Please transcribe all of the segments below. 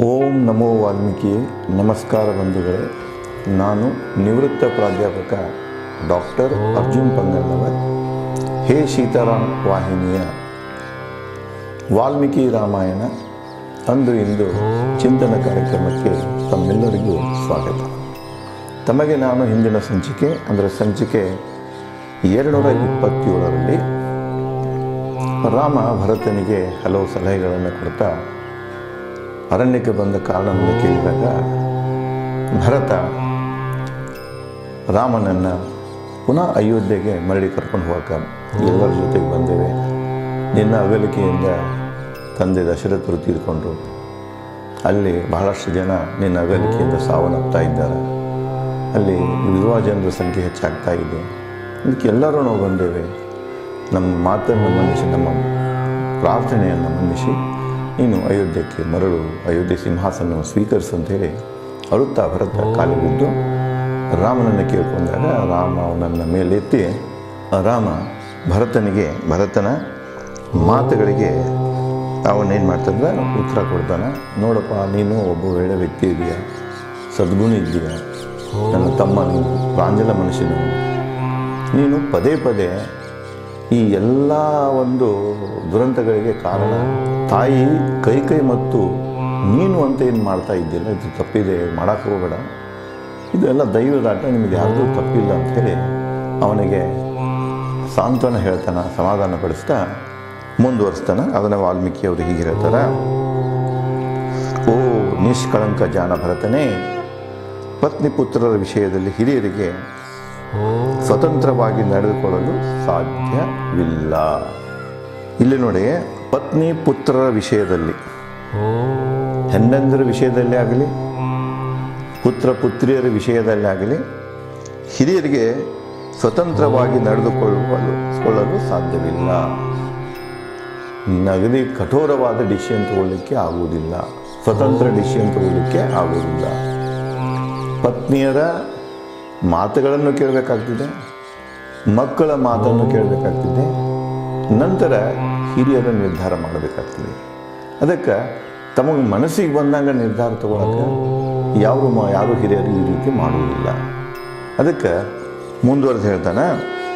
ಓಂ ನಮೋ ವಾಲ್ಮೀಕಿ. ನಮಸ್ಕಾರ ಬಂಧುಗಳೇ. ನಾನು ನಿವೃತ್ತ ಪ್ರಾಧ್ಯಾಪಕ ಡಾಕ್ಟರ್ ಅರ್ಜುನ್ ಪಂಗಲ್ನವರ್. ಹೇ ಸೀತಾರಾಮ್ ವಾಹಿನಿಯ ವಾಲ್ಮೀಕಿ ರಾಮಾಯಣ ಅಂದು ಇಂದು ಚಿಂತನ ಕಾರ್ಯಕ್ರಮಕ್ಕೆ ತಮ್ಮೆಲ್ಲರಿಗೂ ಸ್ವಾಗತ. ತಮಗೆ ನಾನು ಹಿಂದಿನ ಸಂಚಿಕೆ ಅಂದರೆ ಸಂಚಿಕೆ 227ರಲ್ಲಿ ರಾಮ ಭರತನಿಗೆ ಹಲವು ಸಲಹೆಗಳನ್ನು ಕೊಡ್ತಾ ಅರಣ್ಯಕ್ಕೆ ಬಂದ ಕಾರಣವನ್ನು ಕೇಳಿದಾಗ ಭರತ ರಾಮನನ್ನು ಪುನಃ ಅಯೋಧ್ಯೆಗೆ ಮರಳಿ ಕರ್ಕೊಂಡು ಹೋಗಕ್ಕೆ ಎಲ್ಲರ ಜೊತೆಗೆ ಬಂದೇವೆ. ನಿನ್ನ ಅಗಲಿಕೆಯಿಂದ ತಂದೆ ದಶರಥರು ತೀರ್ಕೊಂಡ್ರು. ಅಲ್ಲಿ ಬಹಳಷ್ಟು ಜನ ನಿನ್ನ ಅಗಲಿಕೆಯಿಂದ ಸಾವನ್ನಪ್ತಾ ಇದ್ದಾರೆ. ಅಲ್ಲಿ ವಿಧವಾ ಜನರ ಸಂಖ್ಯೆ ಹೆಚ್ಚಾಗ್ತಾ ಇದೆ. ಅದಕ್ಕೆ ಎಲ್ಲರೂ ನಾವು ಬಂದೇವೆ. ನಮ್ಮ ಮಾತನ್ನು ಮನ್ನಿಸಿ, ನಮ್ಮ ಪ್ರಾರ್ಥನೆಯನ್ನು ಮನ್ನಿಸಿ ನೀನು ಅಯೋಧ್ಯಕ್ಕೆ ಮರಳು, ಅಯೋಧ್ಯೆ ಸಿಂಹಾಸನವನ್ನು ಸ್ವೀಕರಿಸು ಅಂತೇಳಿ ಅಳುತ್ತಾ ಭರತ ಕಾಲಿ ಬಿದ್ದು ರಾಮನನ್ನು ಕೇಳ್ಕೊಂಡಾಗ ರಾಮ ಅವನನ್ನು ಮೇಲೆತ್ತಿ ರಾಮ ಭರತನ ಮಾತುಗಳಿಗೆ ಅವನೇನು ಮಾಡ್ತಂದ್ರೆ ಉತ್ತರ ಕೊಡ್ತಾನೆ. ನೋಡಪ್ಪ, ನೀನು ಒಬ್ಬ ಒಳ್ಳೆಯ ವ್ಯಕ್ತಿ ಇದೆಯಾ, ಸದ್ಗುಣ ಇದೆಯಾ, ನನ್ನ ತಮ್ಮ, ನೀನು ಪ್ರಾಂಜಲ ಮನುಷ್ಯನು. ನೀನು ಪದೇ ಪದೇ ಈ ಎಲ್ಲ ಒಂದು ದುರಂತಗಳಿಗೆ ಕಾರಣ ತಾಯಿ ಕೈ ಮತ್ತು ನೀನು ಅಂತ ಏನು ಮಾಡ್ತಾ ಇದ್ದಿಲ್ಲ, ಇದು ತಪ್ಪಿದೆ, ಮಾಡೋಕ್ಕೆ ಹೋಗಬೇಡ, ಇದೆಲ್ಲ ದೈವದಾಟ, ನಿಮಗೆ ಯಾರ್ದು ತಪ್ಪಿಲ್ಲ ಅಂಥೇಳಿ ಅವನಿಗೆ ಸಾಂತ್ವನ ಹೇಳ್ತಾನೆ, ಸಮಾಧಾನ ಪಡಿಸ್ತಾ ಮುಂದುವರಿಸ್ತಾನೆ. ಅದನ್ನು ವಾಲ್ಮೀಕಿಯವರು ಹೀಗೆ ಹೇಳ್ತಾರೆ. ಓ ನಿಷ್ಕಳಂಕ ಜಾನ ಭರತನೇ, ಪತ್ನಿ ಪುತ್ರರ ವಿಷಯದಲ್ಲಿ ಹಿರಿಯರಿಗೆ ಸ್ವತಂತ್ರವಾಗಿ ನಡೆದುಕೊಳ್ಳಲು ಸಾಧ್ಯವಿಲ್ಲ. ಇಲ್ಲಿ ನೋಡಿ, ಪತ್ನಿ ಪುತ್ರರ ವಿಷಯದಲ್ಲಿ, ಹೆಣ್ಣಂದಿರ ವಿಷಯದಲ್ಲಿ ಆಗಲಿ, ಪುತ್ರ ಪುತ್ರಿಯರ ವಿಷಯದಲ್ಲಿ ಆಗಲಿ ಹಿರಿಯರಿಗೆ ಸ್ವತಂತ್ರವಾಗಿ ನಡೆದುಕೊಳ್ಳಲು ಸಾಧ್ಯವಿಲ್ಲ. ನಗದಿ ಕಠೋರವಾದ ಡಿಸಿಷನ್ ತಗೊಳ್ಳಿಕ್ಕೆ ಆಗುವುದಿಲ್ಲ, ಸ್ವತಂತ್ರ ಡಿಸಿಷನ್ ತಗೊಳ್ಳಿಕ್ಕೆ ಆಗುವುದಿಲ್ಲ. ಪತ್ನಿಯರ ಮಾತುಗಳನ್ನು ಕೇಳಬೇಕಾಗ್ತಿದೆ, ಮಕ್ಕಳ ಮಾತನ್ನು ಕೇಳಬೇಕಾಗ್ತಿದೆ, ನಂತರ ಹಿರಿಯರ ನಿರ್ಧಾರ ಮಾಡಬೇಕಾಗ್ತದೆ. ಅದಕ್ಕೆ ತಮಗೆ ಮನಸ್ಸಿಗೆ ಬಂದಂಗೆ ನಿರ್ಧಾರ ತಗೊಳಕ್ಕೆ ಯಾರು ಹಿರಿಯರು ಈ ರೀತಿ ಮಾಡುವುದಿಲ್ಲ. ಅದಕ್ಕೆ ಮುಂದುವರೆದು ಹೇಳ್ತಾನೆ.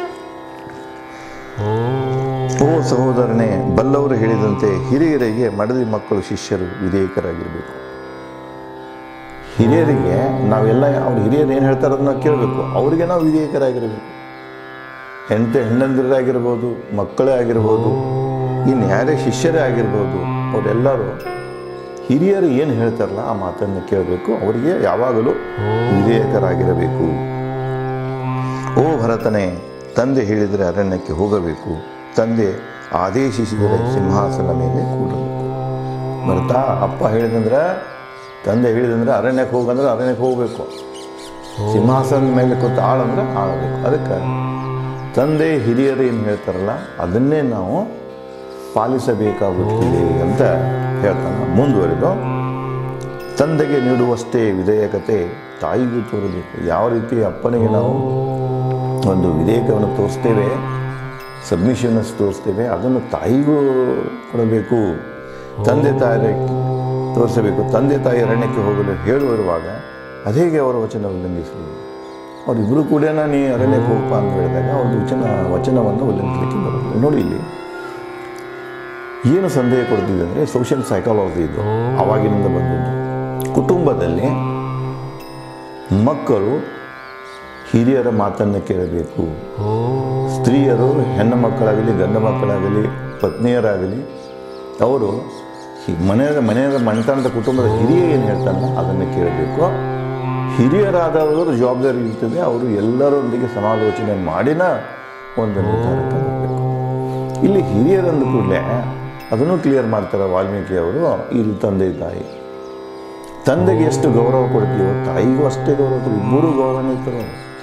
ಓ ಸಹೋದರನೇ, ಬಲ್ಲವರು ಹೇಳಿದಂತೆ ಹಿರಿಯರಿಗೆ ಮಡದಿ ಮಕ್ಕಳು ಶಿಷ್ಯರು ವಿಧೇಯಕರಾಗಿರಬೇಕು. ಹಿರಿಯರಿಗೆ ನಾವೆಲ್ಲ ಅವ್ರು ಹಿರಿಯರು ಏನು ಹೇಳ್ತಾರೆ ಅದನ್ನ ಕೇಳಬೇಕು, ಅವರಿಗೆ ನಾವು ವಿಧೇಯಕರಾಗಿರಬೇಕು. ಹೆಣ್ಣಂದಿರಾಗಿರ್ಬೋದು, ಮಕ್ಕಳೇ ಆಗಿರ್ಬೋದು, ಇನ್ನು ಯಾರೇ ಶಿಷ್ಯರೇ ಆಗಿರ್ಬೋದು, ಅವರೆಲ್ಲರೂ ಹಿರಿಯರು ಏನು ಹೇಳ್ತಾರಲ್ಲ ಆ ಮಾತನ್ನು ಕೇಳಬೇಕು, ಅವರಿಗೆ ಯಾವಾಗಲೂ ವಿಧೇಯಕರಾಗಿರಬೇಕು. ಓ ಭರತನೇ, ತಂದೆ ಹೇಳಿದರೆ ಅರಣ್ಯಕ್ಕೆ ಹೋಗಬೇಕು, ತಂದೆ ಆದೇಶಿಸಿದರೆ ಸಿಂಹಾಸನ ಮೇಲೆ ಕೂಡಬೇಕು. ಭರತ, ಅಪ್ಪ ಹೇಳಿದಂದ್ರೆ, ತಂದೆ ಹೇಳಿದಂದ್ರೆ ಅರಣ್ಯಕ್ಕೆ ಹೋಗಂದ್ರೆ ಅರಣ್ಯಕ್ಕೆ ಹೋಗಬೇಕು, ಸಿಂಹಾಸನದ ಮೇಲೆ ಕೂತು ಆಳಂದ್ರೆ ಆಳಬೇಕು. ಅದಕ್ಕೆ ತಂದೆ ಹಿರಿಯರು ಏನು ಹೇಳ್ತಾರಲ್ಲ ಅದನ್ನೇ ನಾವು ಪಾಲಿಸಬೇಕಾಗುತ್ತದೆ ಅಂತ ಹೇಳ್ತಾನೆ. ಮುಂದುವರೆದು, ತಂದೆಗೆ ನೀಡುವಷ್ಟೇ ವಿಧೇಯಕತೆ ತಾಯಿಗೂ ತೋರಬೇಕು. ಯಾವ ರೀತಿ ಅಪ್ಪನಿಗೆ ನಾವು ಒಂದು ವಿಧೇಯಕವನ್ನು ತೋರಿಸ್ತೇವೆ, ಸಬ್ಮಿಷನ್ಸ್ ತೋರಿಸ್ತೇವೆ, ಅದನ್ನು ತಾಯಿಗೂ ಕೊಡಬೇಕು, ತಂದೆ ತಾಯಿ ತೋರಿಸಬೇಕು. ತಂದೆ ತಾಯಿ ಅರಣ್ಯಕ್ಕೆ ಹೋಗಲು ಹೇಳುವಿರುವಾಗ ಅದೇಗೆ ಅವರ ವಚನ ಉಲ್ಲಂಘಿಸುವುದು? ಅವರಿಬ್ಬರು ಕೂಡ ನೀ ಅರಣ್ಯಕ್ಕೆ ಹೋಗಪ್ಪ ಅಂತ ಹೇಳಿದಾಗ ಅವ್ರದ್ದು ವಚನವನ್ನು ಉಲ್ಲಂಘಿಸಲಿಕ್ಕೆ ಬರೋದಿಲ್ಲ. ನೋಡಿ, ಇಲ್ಲಿ ಏನು ಸಂದೇಹ ಕೊಡ್ತಿದೆ ಅಂದರೆ ಸೋಷಿಯಲ್ ಸೈಕಾಲಜಿ ಇದು ಆವಾಗಿನಿಂದ ಬಂದಿದ್ದು. ಕುಟುಂಬದಲ್ಲಿ ಮಕ್ಕಳು ಹಿರಿಯರ ಮಾತನ್ನು ಕೇಳಬೇಕು. ಸ್ತ್ರೀಯರು, ಹೆಣ್ಣು ಮಕ್ಕಳಾಗಲಿ ಗಂಡು ಮಕ್ಕಳಾಗಲಿ ಪತ್ನಿಯರಾಗಲಿ, ಅವರು ಮನೆತನದ ಕುಟುಂಬದ ಹಿರಿಯ ಏನು ಹೇಳ್ತಾರಲ್ಲ ಅದನ್ನು ಕೇಳಬೇಕು. ಹಿರಿಯರಾದವರು ಜವಾಬ್ದಾರಿ ಇರ್ತದೆ, ಅವರು ಎಲ್ಲರೊಂದಿಗೆ ಸಮಾಲೋಚನೆ ಮಾಡಿನ ಒಂದು ನಿರ್ಧಾರಕ್ಕೆ ಬರಬೇಕು. ಇಲ್ಲಿ ಹಿರಿಯರಂದ ಕೂಡಲೇ ಅದನ್ನು ಕ್ಲಿಯರ್ ಮಾಡ್ತಾರೆ ವಾಲ್ಮೀಕಿಯವರು. ಇಲ್ಲಿ ತಂದೆ ತಾಯಿ, ತಂದೆಗೆ ಎಷ್ಟು ಗೌರವ ಕೊಡ್ತೀವೋ ತಾಯಿಗೂ ಅಷ್ಟೇ ಗೌರವ ಕೊಡ್ತೀವಿ. ಇಬ್ಬರೂ ಗೌರವಾನ್ವಿತರು,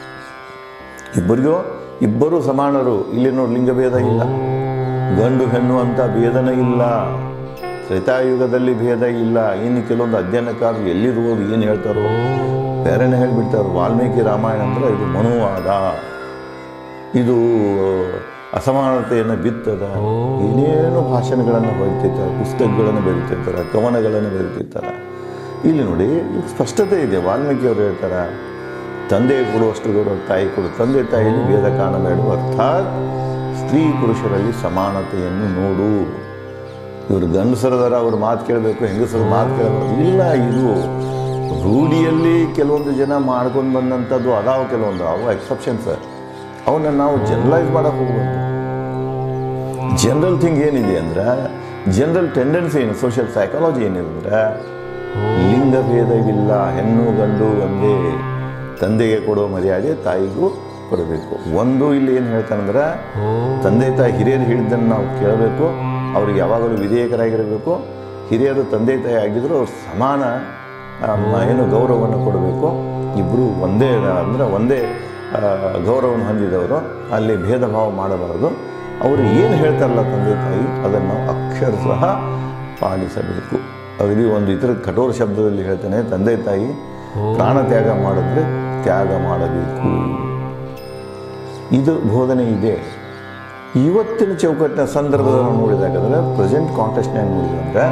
ಇಬ್ಬರೂ ಸಮಾನರು. ಇಲ್ಲಿ ನೋಡಿ, ಲಿಂಗಭೇದ ಇಲ್ಲ, ಗಂಡು ಹೆಣ್ಣು ಅಂತ ಭೇದನೇ ಇಲ್ಲ. ತ್ರೇತಾಯುಗದಲ್ಲಿ ಭೇದ ಇಲ್ಲ. ಇನ್ನು ಕೆಲವೊಂದು ಅಧ್ಯಯನಕಾರರು ಎಲ್ಲಿರುವುದು ಏನು ಹೇಳ್ತಾರೋ ಬೇರೆನೇ ಹೇಳಿಬಿಡ್ತಾರೆ. ವಾಲ್ಮೀಕಿ ರಾಮಾಯಣ ಅಂದರೆ ಇದು ಮನುವಾದ, ಇದು ಅಸಮಾನತೆಯನ್ನು ಬಿತ್ತದ, ಏನೇನು ಭಾಷಣಗಳನ್ನು ಬರೀತಿರ್ತಾರೆ, ಪುಸ್ತಕಗಳನ್ನು ಬರೀತಿರ್ತಾರೆ, ಕವನಗಳನ್ನು ಬರೀತಿರ್ತಾರೆ. ಇಲ್ಲಿ ನೋಡಿ ಸ್ಪಷ್ಟತೆ ಇದೆ. ವಾಲ್ಮೀಕಿಯವರು ಹೇಳ್ತಾರೆ, ತಂದೆ ಕೊಡುವಷ್ಟು ಗೌರವ ತಾಯಿ ಕೊಡು, ತಂದೆ ತಾಯಿಯಲ್ಲಿ ಭೇದ ಕಾಣಬೇಡ, ಅರ್ಥಾತ್ ಸ್ತ್ರೀ ಪುರುಷರಲ್ಲಿ ಸಮಾನತೆಯನ್ನು ನೋಡು. ಇವರು ಗಂಡಸರದಾರ ಅವ್ರ ಮಾತು ಕೇಳಬೇಕು, ಹೆಂಗಸರ ಮಾತು ಕೇಳಬೇಕು ಇಲ್ಲ. ಇದು ರೂಢಿಯಲ್ಲಿ ಕೆಲವೊಂದು ಜನ ಮಾಡ್ಕೊಂಡು ಬಂದಂಥದ್ದು ಅದಾವ, ಕೆಲವೊಂದು ಅವು ಎಕ್ಸೆಪ್ಷನ್ಸ್. ಅವನ್ನ ನಾವು ಜನರಲೈಸ್ ಮಾಡೋಕೆ ಹೋಗ್ಬಾರ್ದು. ಜನರಲ್ ಥಿಂಗ್ ಏನಿದೆ ಅಂದ್ರೆ, ಜನರಲ್ ಟೆಂಡೆನ್ಸಿ ಏನು, ಸೋಷಿಯಲ್ ಸೈಕಾಲಜಿ ಏನಿದೆ ಅಂದರೆ, ಲಿಂಗ ಭೇದವಿಲ್ಲ, ಹೆಣ್ಣು ಗಂಡು ಒಂದೇ. ತಂದೆಗೆ ಕೊಡೋ ಮರ್ಯಾದೆ ತಾಯಿಗೂ ಕೊಡಬೇಕು. ಒಂದು ಇಲ್ಲಿ ಏನು ಹೇಳ್ತಾನಂದ್ರೆ, ತಂದೆ ತಾಯಿ ಹಿರಿಯರು ಹೇಳಿದ್ದನ್ನು ನಾವು ಕೇಳಬೇಕು, ಅವ್ರಿಗೆ ಯಾವಾಗಲೂ ವಿಧೇಯಕರಾಗಿರಬೇಕು. ಹಿರಿಯರು ತಂದೆ ತಾಯಿ ಆಗಿದ್ರು ಅವ್ರು ಸಮಾನ ಏನು ಗೌರವವನ್ನು ಕೊಡಬೇಕು. ಇಬ್ಬರು ಒಂದೇ ಅಂದರೆ ಒಂದೇ ಗೌರವವನ್ನು ಹೊಂದಿದವರು, ಅಲ್ಲಿ ಭೇದ ಭಾವ ಮಾಡಬಾರದು. ಅವರು ಏನು ಹೇಳ್ತಾರಲ್ಲ ತಂದೆ ತಾಯಿ, ಅದನ್ನು ನಾವು ಅಕ್ಷರಶಃ ಪಾಲಿಸಬೇಕು. ಅಗದಿ ಒಂದು ಇತರ ಕಠೋರ ಶಬ್ದದಲ್ಲಿ ಹೇಳ್ತಾನೆ, ತಂದೆ ತಾಯಿ ಪ್ರಾಣ ತ್ಯಾಗ ಮಾಡಿದ್ರೆ ತ್ಯಾಗ ಮಾಡಬೇಕು. ಇದು ಬೋಧನೆ ಇದೆ. ಇವತ್ತಿನ ಚೌಕಟ್ಟಿನ ಸಂದರ್ಭದಲ್ಲಿ ನೋಡಿದಾಗಂದ್ರೆ, ಪ್ರೆಸೆಂಟ್ ಕಾಂಟೆಕ್ಸ್ಟ್ನಾಗ ನೋಡಿದಂದ್ರೆ,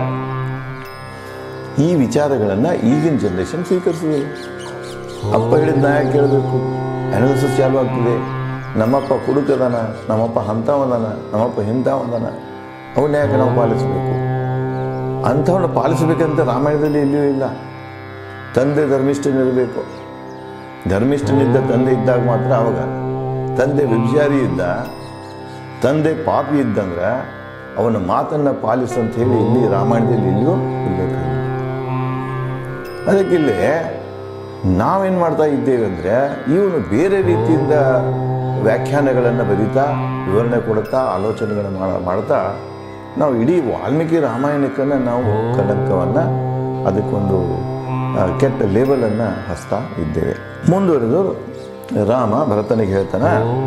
ಈ ವಿಚಾರಗಳನ್ನು ಈಗಿನ ಜನ್ರೇಷನ್ ಸ್ವೀಕರಿಸಿದೆ. ಅಪ್ಪ ಹೇಳಿದ ನ್ಯಾಯ ಕೇಳಬೇಕು, ಅನಾಲಿಸಿಸ್ ಚಾಲು ಆಗ್ತಿದೆ. ನಮ್ಮಪ್ಪ ಕುಡುಕದಾನ, ನಮ್ಮಪ್ಪ ಅಂಥವದಾನ, ನಮ್ಮಪ್ಪ ಇಂಥವದಾನ, ಅವನ್ನ ಯಾಕೆ ನಾವು ಪಾಲಿಸಬೇಕು? ಅಂಥವನ್ನ ಪಾಲಿಸಬೇಕಂತ ರಾಮಾಯಣದಲ್ಲಿ ಎಲ್ಲಿಯೂ ಇಲ್ಲ. ತಂದೆ ಧರ್ಮಿಷ್ಠನಿರಬೇಕು. ಧರ್ಮಿಷ್ಠನಿದ್ದ ತಂದೆ ಇದ್ದಾಗ ಮಾತ್ರ ಅವಾಗ. ತಂದೆ ವ್ಯಭಿಚಾರಿ ಇದ್ದ, ತಂದೆ ಪಾಪಿ ಇದ್ದಂದ್ರೆ ಅವನ ಮಾತನ್ನು ಪಾಲಿಸಂತ ಹೇಳಿ ಇಲ್ಲಿ ರಾಮಾಯಣದಲ್ಲಿ ಎಲ್ಲಿಯೂ ಉಲ್ಲೇಖ. ಅದಕ್ಕಿಲ್ಲಿ ನಾವೇನು ಮಾಡ್ತಾ ಇದ್ದೇವೆ ಅಂದರೆ, ಇವನು ಬೇರೆ ರೀತಿಯಿಂದ ವ್ಯಾಖ್ಯಾನಗಳನ್ನು ಬರೀತಾ, ವಿವರಣೆ ಕೊಡುತ್ತಾ, ಆಲೋಚನೆಗಳನ್ನು ಮಾಡ್ತಾ ನಾವು ಇಡೀ ವಾಲ್ಮೀಕಿ ರಾಮಾಯಣಕ್ಕನ್ನು ನಾವು ಕಳಂಕವನ್ನು, ಅದಕ್ಕೊಂದು ಕೆಟ್ಟ ಲೇಬಲನ್ನು ಹಚ್ತಾ ಇದ್ದೇವೆ. ಮುಂದುವರೆದು ರಾಮ ಭರತನಿಗೆ ಹೇಳ್ತಾನೆ,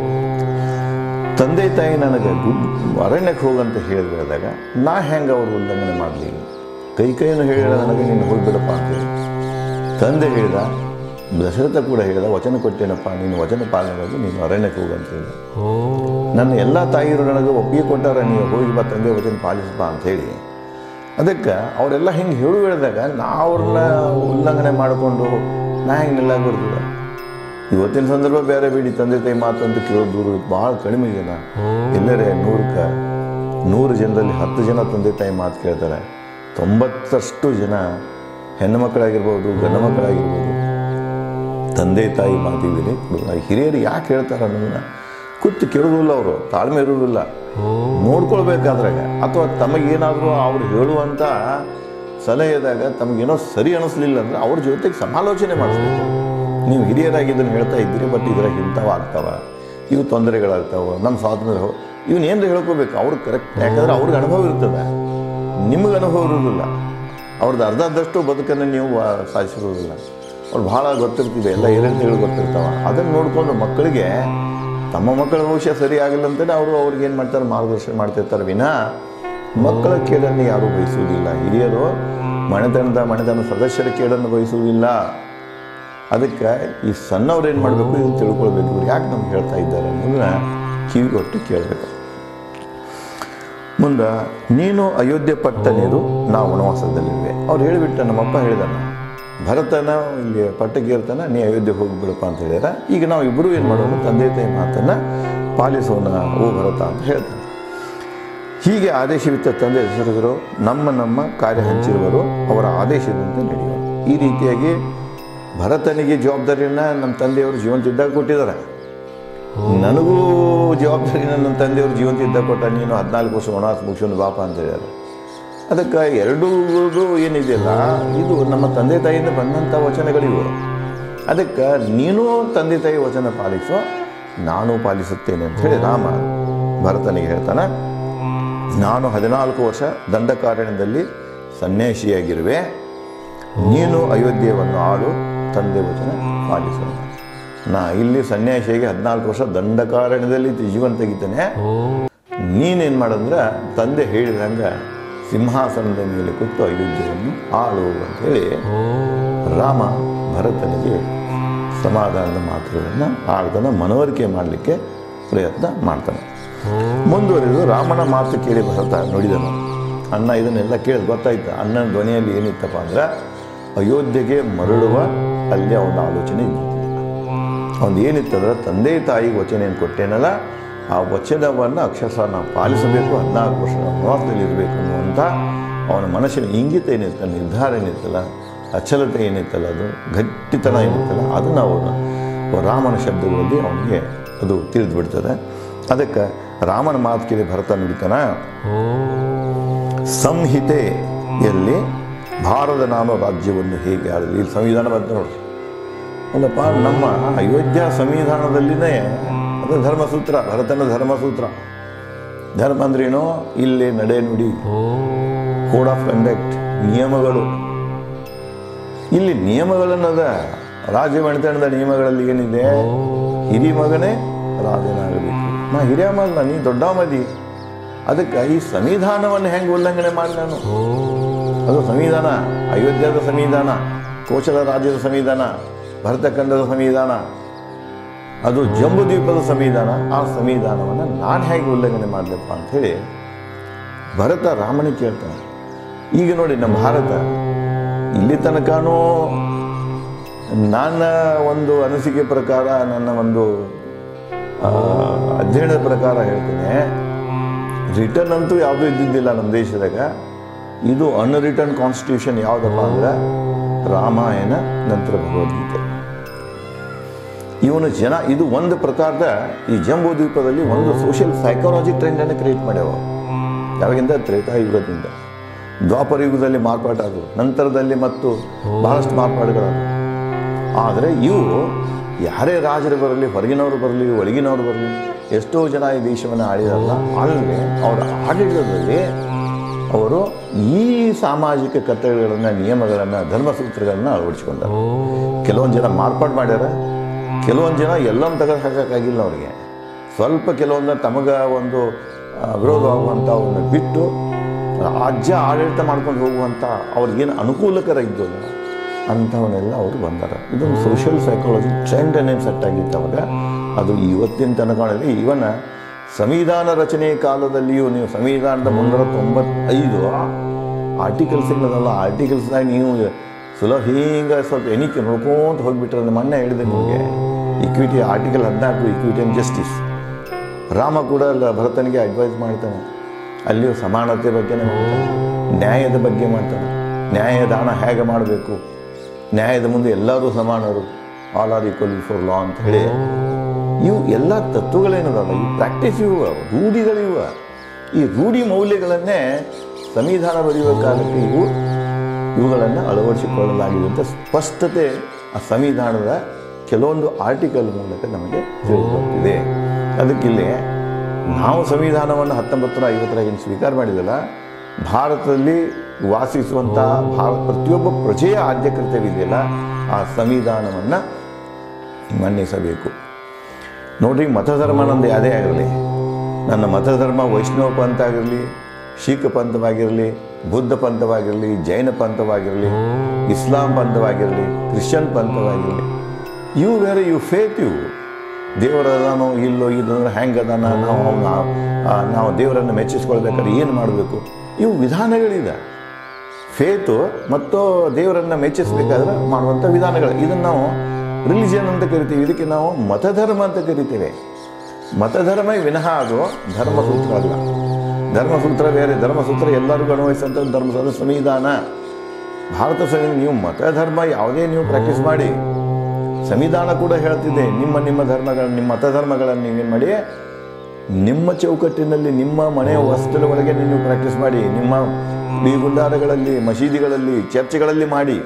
ತಂದೆ ತಾಯಿ ನನಗೆ ಅರಣ್ಯಕ್ಕೆ ಹೋಗಂತ ಹೇಳಿದಾಗ ನಾ ಹೆಂಗೆ ಅವರು ಉಲ್ಲಂಘನೆ ಮಾಡಲಿ? ಕೈಯನ್ನು ಹೇಳಿದ ನನಗೆ ನೀನು ಹೋಗಿಬಿಡಪ್ಪ ಅಂತೇಳಿ ತಂದೆ ಹೇಳಿದ. ದಶರಥ ಕೂಡ ಹೇಳಿದ, ವಚನ ಕೊಟ್ಟೇನಪ್ಪ, ನೀನು ವಚನ ಪಾಲನೆಗಾಗಿ ನೀನು ಅರಣ್ಯಕ್ಕೆ ಹೋಗಂತ ಹೇಳಿದ. ನನ್ನ ಎಲ್ಲ ತಾಯಿಯರು ನನಗೆ ಒಪ್ಪಿಗೆ ಕೊಟ್ಟಾರ, ನೀವು ಹೋಗಿ ಬಾ ತಂದೆ ವಚನ ಪಾಲಿಸಪ್ಪ ಅಂಥೇಳಿ. ಅದಕ್ಕೆ ಅವರೆಲ್ಲ ಹಿಂಗೆ ಹೇಳು ಹೇಳಿದಾಗ ನಾ ಅವ್ರನ್ನ ಉಲ್ಲಂಘನೆ ಮಾಡಿಕೊಂಡು ನಾ ಹೆಂಗೆ ನಿಲ್ಲಾಗ್ಬಿಡ್ತಿದ್ದೆ. ಇವತ್ತಿನ ಸಂದರ್ಭ ಬೇರೆ ಬಿಡಿ, ತಂದೆ ತಾಯಿ ಮಾತು ಅಂತ ಕೇಳೋದು ದೂರ ಭಾಳ ಕಡಿಮೆ ಜನ. ಎಲ್ಲರೇ 100 ಜನರಲ್ಲಿ 10 ಜನ ತಂದೆ ತಾಯಿ ಮಾತು ಕೇಳ್ತಾರೆ. 90% ಜನ ಹೆಣ್ಣು ಮಕ್ಕಳಾಗಿರ್ಬೋದು, ಗಂಡು ಮಕ್ಕಳಾಗಿರ್ಬೋದು, ತಂದೆ ತಾಯಿ ಮಾತಿಗೆ ಕೊಡೋದು. ಹಿರಿಯರು ಯಾಕೆ ಹೇಳ್ತಾರೆ ಅನ್ನೋದನ್ನ ಕೂತು ಕೇಳೋದಿಲ್ಲ, ಅವರು ತಾಳ್ಮೆ ಇರೋದಿಲ್ಲ, ನೋಡ್ಕೊಳ್ಬೇಕಾದ್ರಾಗ. ಅಥವಾ ತಮಗೇನಾದರೂ ಅವ್ರು ಹೇಳುವಂಥ ಸಲಹೆದಾಗ ತಮಗೇನೋ ಸರಿ ಅನ್ನಿಸ್ಲಿಲ್ಲ ಅಂದರೆ ಅವ್ರ ಜೊತೆಗೆ ಸಮಾಲೋಚನೆ ಮಾಡಿಸ್ಬೇಕು. ನೀವು ಹಿರಿಯರಾಗಿದ್ದನ್ನು ಹೇಳ್ತಾ ಇದ್ದೀರಿ, ಬಟ್ ಇದ್ರಾಗ ಇಂಥವು ಆಗ್ತಾವ, ಇವು ತೊಂದರೆಗಳಾಗ್ತಾವೆ, ನಮ್ಮ ಸ್ವಾತಂತ್ರ್ಯ ಇವನ್ನೇನು ಹೇಳ್ಕೋಬೇಕು ಅವ್ರು ಕರೆಕ್ಟ್. ಯಾಕಂದ್ರೆ ಅವ್ರಿಗೆ ಅನುಭವ ಇರ್ತದೆ, ನಿಮಗೆ ಅನುಭವ ಇರೋದಿಲ್ಲ. ಅವ್ರದ್ದು ಅರ್ಧದಷ್ಟು ಬದುಕನ್ನು ನೀವು ಸಾಧಿಸಿರೋದಿಲ್ಲ. ಅವ್ರು ಭಾಳ ಗೊತ್ತಿರ್ತಿದೆ, ಎಲ್ಲ ಏನೇನು ಗೊತ್ತಿರ್ತಾವೆ. ಅದನ್ನು ನೋಡಿಕೊಂಡು ಮಕ್ಕಳಿಗೆ ತಮ್ಮ ಮಕ್ಕಳ ಭವಿಷ್ಯ ಸರಿ ಆಗಿಲ್ಲ ಅಂತಲೇ ಅವ್ರಿಗೆ ಏನು ಮಾಡ್ತಾರೆ, ಮಾರ್ಗದರ್ಶನ ಮಾಡ್ತಿರ್ತಾರೆ ವಿನಃ ಮಕ್ಕಳ ಕೇಡನ್ನು ಯಾರೂ ಬಯಸುವುದಿಲ್ಲ. ಹಿರಿಯರು ಮನೆತನದ ಸದಸ್ಯರ ಕೇಡನ್ನು ಬಯಸುವುದಿಲ್ಲ. ಅದಕ್ಕೆ ಈ ಸಣ್ಣವ್ರು ಏನು ಮಾಡಬೇಕು, ಇದನ್ನು ತಿಳ್ಕೊಳ್ಬೇಕು, ಇವ್ರು ಯಾಕೆ ನಮ್ಗೆ ಹೇಳ್ತಾ ಇದ್ದಾರೆ ಅನ್ನೋದನ್ನ ಕಿವಿಗೊಟ್ಟು ಕೇಳಬೇಕು. ಮುಂದೆ ನೀನು ಅಯೋಧ್ಯೆ ಪಟ್ಟನೇರು, ನಾವು ವನವಾಸದಲ್ಲಿರುವೆ. ಅವ್ರು ಹೇಳಿಬಿಟ್ಟ, ನಮ್ಮಪ್ಪ ಹೇಳಿದಾನ, ಭರತನ ಇಲ್ಲಿ ಪಟ್ಟಕ್ಕೆ ಇರ್ತಾನೆ, ನೀ ಅಯೋಧ್ಯೆಗೆ ಹೋಗಿಬಿಡಪ್ಪ ಅಂತ ಹೇಳ್ಯಾರ. ಈಗ ನಾವು ಇಬ್ಬರು ಏನು ಮಾಡೋಣ, ತಂದೆ ತಾಯಿ ಮಾತನ್ನು ಪಾಲಿಸೋಣ ಓ ಭರತ ಅಂತ ಹೇಳ್ತಾನೆ. ಹೀಗೆ ಆದೇಶವಿತ್ತ ತಂದೆ ದಶರಥರು ನಮ್ಮ ಕಾರ್ಯ ಹಂಚಿರುವರು, ಅವರ ಆದೇಶದಂತೆ ನಡೆಯುವರು. ಈ ರೀತಿಯಾಗಿ ಭರತನಿಗೆ ಜವಾಬ್ದಾರಿಯನ್ನು ನಮ್ಮ ತಂದೆಯವರು ಜೀವಂತ ಇದ್ದಾಗ ಕೊಟ್ಟಿದ್ದಾರೆ. ನನಗೂ ಜವಾಬ್ದಾರಿನ ನನ್ನ ತಂದೆಯವರು ಜೀವಂತ ಇದ್ದಾಗ ಕೊಟ್ಟ, ನೀನು 14 ವರ್ಷ ವನವಾಸ ಮುಗಿಸ್ಕೊಂಡು ಬಾಪ ಅಂತ ಹೇಳ್ಯಾರ. ಅದಕ್ಕೆ ಎರಡೂ ಏನಿದೆಯಲ್ಲ, ಇದು ನಮ್ಮ ತಂದೆ ತಾಯಿಯಿಂದ ಬಂದಂಥ ವಚನಗಳಿವು. ಅದಕ್ಕೆ ನೀನು ತಂದೆ ತಾಯಿ ವಚನ ಪಾಲಿಸೋ, ನಾನು ಪಾಲಿಸುತ್ತೇನೆ ಅಂತ ಹೇಳಿ ರಾಮ ಭರತನಿಗೆ ಹೇಳ್ತಾನೆ. ನಾನು 14 ವರ್ಷ ದಂಡಕಾರಣ್ಯದಲ್ಲಿ ಸನ್ಯಾಸಿಯಾಗಿರುವೆ, ನೀನು ಅಯೋಧ್ಯೆಯನ್ನು ಆಳು, ತಂದೆ ವಚನ ಪಾಲಿಸೋಣ. ನಾ ಇಲ್ಲಿ ಸನ್ಯಾಸಿಯಾಗಿ 14 ವರ್ಷ ದಂಡಕಾರಣ್ಯದಲ್ಲಿ ಜೀವನ ತೆಗಿತೇನೆ. ನೀನೇನು ಮಾಡಂದ್ರೆ ತಂದೆ ಹೇಳಿದಂಗೆ ಸಿಂಹಾಸನದ ಮೇಲೆ ಕೂತು ಅಯೋಧ್ಯೆಯನ್ನು ಆಳು ಅಂಥೇಳಿ ರಾಮ ಭರತನಿಗೆ ಸಮಾಧಾನದ ಮಾತುಗಳನ್ನು ಆಳ್ತಾನೆ, ಮನವರಿಕೆ ಮಾಡಲಿಕ್ಕೆ ಪ್ರಯತ್ನ ಮಾಡ್ತಾನೆ. ಮುಂದುವರೆದು ರಾಮನ ಮಾತು ಕೇಳಿ ಭರತ ನೋಡಿದನು. ಅಣ್ಣ ಇದನ್ನೆಲ್ಲ ಕೇಳಿ ಗೊತ್ತಾಯ್ತು. ಅಣ್ಣನ ಧ್ವನಿಯಲ್ಲಿ ಏನಿತ್ತಪ್ಪ ಅಂದ್ರೆ, ಅಯೋಧ್ಯೆಗೆ ಮರಳುವ ಅಲ್ಲಿ ಒಂದು ಆಲೋಚನೆ ಇದ್ದಿದ್ದಿಲ್ಲ. ಅವನು ಏನಿತ್ತಂದ್ರೆ ತಂದೆ ತಾಯಿಗೆ ವಚನ ಏನು ಕೊಟ್ಟೇನಲ್ಲ, ಆ ವಚನವನ್ನು ಅಕ್ಷರಶಃ ನಾವು ಪಾಲಿಸಬೇಕು, 14 ವರ್ಷ ವನವಾಸದಲ್ಲಿ ಇರಬೇಕು ಅನ್ನುವಂಥ ಅವನ ಮನಸ್ಸಿನ ಇಂಗಿತ ಏನಿತ್ತಲ್ಲ, ನಿರ್ಧಾರ ಏನಿತ್ತಲ್ಲ, ಅಚಲತೆ ಏನಿತ್ತಲ್ಲ, ಅದು ಗಟ್ಟಿತನ ಏನಿತ್ತಲ್ಲ, ಅದನ್ನು ಅವನು ರಾಮನ ಶಬ್ದಗಳಲ್ಲಿ ಅವನಿಗೆ ಅದು ತಿಳಿದು ಬಿಡ್ತದೆ. ಅದಕ್ಕೆ ರಾಮನ ಮಾತು ಕೇಳಿ ಭರತ ನುಡಿತಾನ, ಸಂಹಿತೆಯಲ್ಲಿ ಭಾರತ ನಾಮ ರಾಜ್ಯವನ್ನು ಹೇಗೆ ಆಳಲಿ. ಇಲ್ಲಿ ಸಂವಿಧಾನ ಬಂತ ನೋಡ್ರಿ, ಅಲ್ಲಪ್ಪ ನಮ್ಮ ಅಯೋಧ್ಯ ಸಂವಿಧಾನದಲ್ಲಿನೇ ಅದು ಧರ್ಮಸೂತ್ರ, ಭರತನ ಧರ್ಮಸೂತ್ರ. ಧರ್ಮ ಅಂದ್ರೇನೋ ಇಲ್ಲಿ ನಡೆ ನುಡಿ, ಕೋಡ್ ಆಫ್ ಕಂಡಕ್ಟ್, ನಿಯಮಗಳು. ಇಲ್ಲಿ ನಿಯಮಗಳನ್ನದ ರಾಜಮನೆತನದ ನಿಯಮಗಳಲ್ಲಿ ಏನಿದೆ, ಹಿರಿ ಮಗನೇ ರಾಜನಾಗಬೇಕು, ನಾ ಹಿರಿಯ ಮಗ, ನೀ ದೊಡ್ಡ ಮದಿ. ಅದಕ್ಕೆ ಈ ಸಂವಿಧಾನವನ್ನು ಹೆಂಗೆ ಉಲ್ಲಂಘನೆ ಮಾಡಿ ನಾನು, ಅದು ಸಂವಿಧಾನ, ಅಯೋಧ್ಯದ ಸಂವಿಧಾನ, ಕೋಶಲ ರಾಜ್ಯದ ಸಂವಿಧಾನ, ಭರತಖಂಡದ ಸಂವಿಧಾನ, ಅದು ಜಂಬೂದ್ವೀಪದ ಸಂವಿಧಾನ. ಆ ಸಂವಿಧಾನವನ್ನು ನಾನು ಹೇಗೆ ಉಲ್ಲಂಘನೆ ಮಾಡಲಪ್ಪ ಅಂಥೇಳಿ ಭರತ ರಾಮನಿಗೆ ಕೇಳ್ತಾನೆ. ಈಗ ನೋಡಿ, ನಮ್ಮ ಭಾರತ ಇಲ್ಲಿ ತನಕನೂ ನನ್ನ ಒಂದು ಅನಿಸಿಕೆ ಪ್ರಕಾರ, ನನ್ನ ಒಂದು ಅಧ್ಯಯನದ ಪ್ರಕಾರ ಹೇಳ್ತೇನೆ, ರಿಟರ್ನ್ ಅಂತೂ ಯಾವುದೂ ಇದ್ದಿದ್ದಿಲ್ಲ ನಮ್ಮ ದೇಶದಾಗ. ಇದು ಅನ್ರಿಟರ್ನ್ ಕಾನ್ಸ್ಟಿಟ್ಯೂಷನ್ ಯಾವುದಪ್ಪ ಅಂದ್ರೆ ರಾಮಾಯಣ, ನಂತರ ಭಗವದ್ಗೀತೆ. ಇವನು ಜನ ಇದು ಒಂದು ಪ್ರಕಾರದ ಈ ಜಂಬೂದ್ವೀಪದಲ್ಲಿ ಒಂದು ಸೋಷಿಯಲ್ ಸೈಕಾಲಜಿ ಟ್ರೆಂಡನ್ನು ಕ್ರಿಯೇಟ್ ಮಾಡ್ಯಾವ. ಯಾವಾಗಿಂದ ತ್ರೇತಾಯುಗದಿಂದ. ದ್ವಾಪರ ಯುಗದಲ್ಲಿ ಮಾರ್ಪಾಟಾದವು, ನಂತರದಲ್ಲಿ ಮತ್ತು ಬಹಳಷ್ಟು ಮಾರ್ಪಾಡುಗಳಾದವು. ಆದರೆ ಇವು ಯಾರೇ ರಾಜರು ಬರಲಿ, ಹೊರಗಿನವರು ಬರಲಿ, ಒಳಗಿನವರು ಬರಲಿ, ಎಷ್ಟೋ ಜನ ಈ ದೇಶವನ್ನು ಆಳಿದಾರಲ್ಲ, ಆದರೆ ಅವರ ಆಡಳಿತದಲ್ಲಿ ಅವರು ಈ ಸಾಮಾಜಿಕ ಕರ್ತವ್ಯಗಳನ್ನು, ನಿಯಮಗಳನ್ನು, ಧರ್ಮಸೂತ್ರಗಳನ್ನು ಅಳವಡಿಸಿಕೊಂಡಾರ. ಕೆಲವೊಂದು ಜನ ಮಾರ್ಪಾಡು ಮಾಡ್ಯಾರ, ಕೆಲವೊಂದು ಜನ ಎಲ್ಲನೂ ತೆಗೆದು ಹಾಕೋಕ್ಕಾಗಿಲ್ಲ ಅವರಿಗೆ. ಸ್ವಲ್ಪ ಕೆಲವೊಂದು ತಮಗೆ ಒಂದು ವಿರೋಧವಾಗುವಂಥವನ್ನು ಬಿಟ್ಟು ರಾಜ್ಯ ಆಡಳಿತ ಮಾಡ್ಕೊಂಡು ಹೋಗುವಂಥ ಅವ್ರಿಗೇನು ಅನುಕೂಲಕರ ಇದ್ದಲ್ಲ ಅಂಥವನ್ನೆಲ್ಲ ಅವರು ಬಂದಾರ. ಇದೊಂದು ಸೋಷಿಯಲ್ ಸೈಕಾಲಜಿ ಟ್ರೆಂಡ್ ಏನೇನು ಸೆಟ್ ಆಗಿತ್ತು ಅವಾಗ, ಅದು ಇವತ್ತಿನ ತನಕ ಇವನ ಸಂವಿಧಾನ ರಚನೆ ಕಾಲದಲ್ಲಿಯೂ ನೀವು ಸಂವಿಧಾನದ 395 ಆರ್ಟಿಕಲ್ಸ್ ಏನದಲ್ಲ, ಆರ್ಟಿಕಲ್ಸ್ನಾಗ ನೀವು ಸುಲಭ ಹಿಂಗೆ ಸ್ವಲ್ಪ ಎಣಿಕೆ ನೋಡ್ಕೊಂತ ಹೋಗಿಬಿಟ್ರೆ, ಮೊನ್ನೆ ಹೇಳಿದೆ ನಿಮಗೆ, equity article 14 equity and justice. Rama ಕೂಡ ಭರತನಿಗೆ ಅಡ್ವೈಸ್ ಮಾಡ್ತಾನೆ, ಅಲ್ಲಿಯೂ ಸಮಾನತೆ ಬಗ್ಗೆ ಮಾಡ್ತಾನೆ, ನ್ಯಾಯದ ಬಗ್ಗೆ ಮಾಡ್ತಾನೆ, ನ್ಯಾಯದಾನ ಹೇಗೆ ಮಾಡಬೇಕು, ನ್ಯಾಯದ ಮುಂದೆ ಎಲ್ಲರೂ ಸಮಾನರು, all are equal before law ಅಂತ ಹೇಳಿ. ಇವು ಎಲ್ಲ ತತ್ವಗಳೇನದಲ್ಲ, ಇವು ಪ್ರಾಕ್ಟೀಸ್, ಇವು ರೂಢಿಗಳಿವ. ಈ ರೂಢಿ ಮೌಲ್ಯಗಳನ್ನೇ ಸಂವಿಧಾನ ಬರೆಯುವ ಕಾಲಕ್ಕೆ ಇವುಗಳನ್ನು ಅಳವಡಿಸಿಕೊಳ್ಳಲಾಗಿದೆ ಅಂತ ಸ್ಪಷ್ಟತೆ ಆ ಸಂವಿಧಾನದ ಕೆಲವೊಂದು ಆರ್ಟಿಕಲ್ ಮೂಲಕ ನಮಗೆ ತಿಳಿದು ಬರ್ತಿದೆ. ಅದಕ್ಕಿಲ್ಲಿ ನಾವು ಸಂವಿಧಾನವನ್ನು 1950 ಸ್ವೀಕಾರ ಮಾಡಿದಲ್ಲ, ಭಾರತದಲ್ಲಿ ವಾಸಿಸುವಂಥ ಪ್ರತಿಯೊಬ್ಬ ಪ್ರಜೆಯ ಆದ್ಯ ಕರ್ತವ್ಯವಿದೆಯಲ್ಲ, ಆ ಸಂವಿಧಾನವನ್ನು ಮನ್ನಿಸಬೇಕು. ನೋಡ್ರಿ, ಮತಧರ್ಮ ನಂದು ಯಾವುದೇ ಆಗಿರಲಿ, ನನ್ನ ಮತಧರ್ಮ ವೈಷ್ಣವ ಪಂಥ ಆಗಿರಲಿ, ಶೀಖ ಪಂಥವಾಗಿರಲಿ, ಬುದ್ಧ ಪಂಥವಾಗಿರಲಿ, ಜೈನ ಪಂಥವಾಗಿರಲಿ, ಇಸ್ಲಾಂ ಪಂಥವಾಗಿರಲಿ, ಕ್ರಿಶ್ಚಿಯನ್ ಪಂಥವಾಗಿರಲಿ, ಇವು ಬೇರೆ, ಇವು ಫೇತ್. ಇವು ದೇವರದಾನೋ ಇಲ್ಲೋ, ಇದಂದ್ರೆ ಹೆಂಗದಾನ, ನಾವು ದೇವರನ್ನು ಮೆಚ್ಚಿಸ್ಕೊಳ್ಬೇಕಾದ್ರೆ ಏನು ಮಾಡಬೇಕು, ಇವು ವಿಧಾನಗಳಿದೆ. ಫೇತು ಮತ್ತು ದೇವರನ್ನು ಮೆಚ್ಚಿಸಬೇಕಾದ್ರೆ ಮಾಡುವಂಥ ವಿಧಾನಗಳು. ಇದನ್ನು ನಾವು ರಿಲಿಜಿಯನ್ ಅಂತ ಕರಿತೀವಿ, ಇದಕ್ಕೆ ನಾವು ಮತಧರ್ಮ ಅಂತ ಕರಿತೇವೆ. ಮತಧರ್ಮ ವಿನಃ ಅದು ಧರ್ಮಸೂತ್ರ ಅಲ್ಲ. ಧರ್ಮಸೂತ್ರ ಬೇರೆ, ಧರ್ಮಸೂತ್ರ ಎಲ್ಲರಿಗೂ ಅನ್ವಯಿಸುವಂಥ ಧರ್ಮಸೂತ್ರ ಸಂವಿಧಾನ. ಭಾರತ ಸಂವಿಧಾನ, ನೀವು ಮತಧರ್ಮ ಯಾವುದೇ ನೀವು ಪ್ರಾಕ್ಟೀಸ್ ಮಾಡಿ, ಸಂವಿಧಾನ ಕೂಡ ಹೇಳ್ತಿದೆ, ನಿಮ್ಮ ಧರ್ಮಗಳನ್ನು, ನಿಮ್ಮ ಮತಧರ್ಮಗಳನ್ನು ನೀವೇನು ಮಾಡಿ, ನಿಮ್ಮ ಚೌಕಟ್ಟಿನಲ್ಲಿ, ನಿಮ್ಮ ಮನೆಯ ವಸ್ತುಗಳ ಒಳಗೆ ನೀವು ಪ್ರಾಕ್ಟೀಸ್ ಮಾಡಿ, ನಿಮ್ಮ ಗುಂಡಾರಗಳಲ್ಲಿ, ಮಸೀದಿಗಳಲ್ಲಿ, ಚರ್ಚ್ಗಳಲ್ಲಿ ಮಾಡಿ.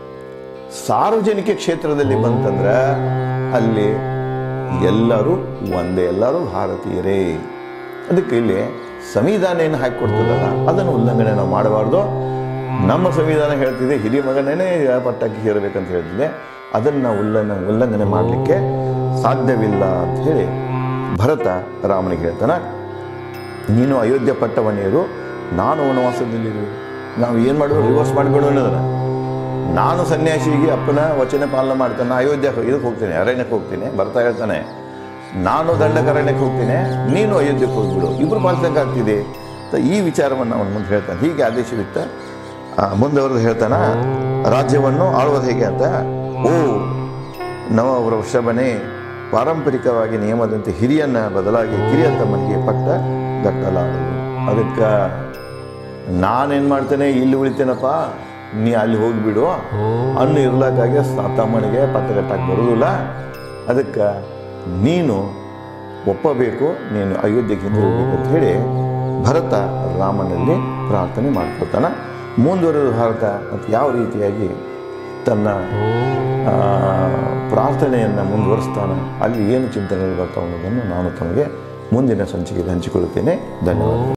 ಸಾರ್ವಜನಿಕ ಕ್ಷೇತ್ರದಲ್ಲಿ ಬಂತಂದ್ರೆ ಅಲ್ಲಿ ಎಲ್ಲರೂ ಒಂದೇ, ಎಲ್ಲರೂ ಭಾರತೀಯರೇ. ಅದಕ್ಕೆ ಇಲ್ಲಿ ಸಂವಿಧಾನ ಏನು ಹಾಕಿಕೊಡ್ತದಲ್ಲ, ಅದನ್ನು ಉಲ್ಲಂಘನೆ ನಾವು ಮಾಡಬಾರ್ದು. ನಮ್ಮ ಸಂವಿಧಾನ ಹೇಳ್ತಿದೆ ಹಿರಿಯ ಮಗನೇ ಪಟ್ಟಕ್ಕೆ ಹೇರಬೇಕಂತ ಹೇಳ್ತಿದೆ, ಅದನ್ನು ನಾವು ಉಲ್ಲಂಘನೆ ಮಾಡಲಿಕ್ಕೆ ಸಾಧ್ಯವಿಲ್ಲ ಅಂತ ಹೇಳಿ ಭರತ ರಾಮನಿಗೆ ಹೇಳ್ತಾನೆ. ನೀನು ಅಯೋಧ್ಯ ಪಟ್ಟವನ್ನೇರು, ನಾನು ವನವಾಸದಲ್ಲಿರುವೆ. ನಾವು ಏನು ಮಾಡೋದು, ರಿವರ್ಸ್ ಮಾಡಿಬಿಡೋಣ ಅನ್ನೋದನ್ನ. ನಾನು ಸನ್ಯಾಸಿಗೆ ಅಪ್ಪನ ವಚನ ಪಾಲನೆ ಮಾಡ್ತಾನೆ, ಅಯೋಧ್ಯ ಇದಕ್ಕೆ ಹೋಗ್ತೀನಿ, ಅರಣ್ಯಕ್ಕೆ ಹೋಗ್ತೀನಿ. ಭರತ ಹೇಳ್ತಾನೆ, ನಾನು ದಂಡಕಾರಣ್ಯಕ್ಕೆ ಹೋಗ್ತೀನಿ, ನೀನು ಅಯೋಧ್ಯಕ್ಕೆ ಹೋಗ್ಬಿಡು, ಇಬ್ಬರು ಪಾಲಿಸಂಗೆ ಆಗ್ತಿದೆ ಅಂತ ಈ ವಿಚಾರವನ್ನು ಅವನ ಮುಂದೆ ಹೇಳ್ತಾನೆ. ಹೀಗೆ ಆದೇಶವಿತ್ತ. ಮುಂದುವರೆದು ಹೇಳ್ತಾನ, ರಾಜ್ಯವನ್ನು ಆಳುವುದು ಹೇಗೆ ಅಂತ. ಓ ನವ ವೃಷಭನೇ, ಪಾರಂಪರಿಕವಾಗಿ ನಿಯಮದಂತೆ ಹಿರಿಯನ್ನ ಬದಲಾಗಿ ಕಿರಿಯ ತಮ್ಮನಿಗೆ ಪಟ್ಟ ಗಟ್ಟಲಾಗದು. ಅದಕ್ಕೆ ನಾನೇನು ಮಾಡ್ತೇನೆ, ಇಲ್ಲಿ ಉಳಿತೇನಪ್ಪ, ನೀ ಅಲ್ಲಿ ಹೋಗಿಬಿಡು ಅನ್ನು ಇರ್ಲಕ್ಕಾಗಿ ತಮ್ಮನಿಗೆ ಪಟ್ಟಗಟ್ಟಕ್ಕೆ ಬರುವುದಿಲ್ಲ. ಅದಕ್ಕೆ ನೀನು ಒಪ್ಪಬೇಕು, ನೀನು ಅಯೋಧ್ಯೆಗೆ ಹಿಂದಿರುಗಬೇಕು ಅಂತ ಹೇಳಿ ಭರತ ರಾಮನಲ್ಲಿ ಪ್ರಾರ್ಥನೆ ಮಾಡ್ಕೊಳ್ತಾನೆ. ಮುಂದುವರೆದ ಭಾರತ ಮತ್ತು ಯಾವ ರೀತಿಯಾಗಿ ತನ್ನ ಪ್ರಾರ್ಥನೆಯನ್ನು ಮುಂದುವರಿಸ್ತಾನೆ, ಅಲ್ಲಿ ಏನು ಚಿಂತನೆಗಳು ಬರ್ತಾವೆ ಅನ್ನೋದನ್ನು ನಾನು ತಮಗೆ ಮುಂದಿನ ಸಂಚಿಕೆಯಲ್ಲಿ ಹಂಚಿಕೊಳ್ಳುತ್ತೇನೆ. ಧನ್ಯವಾದ.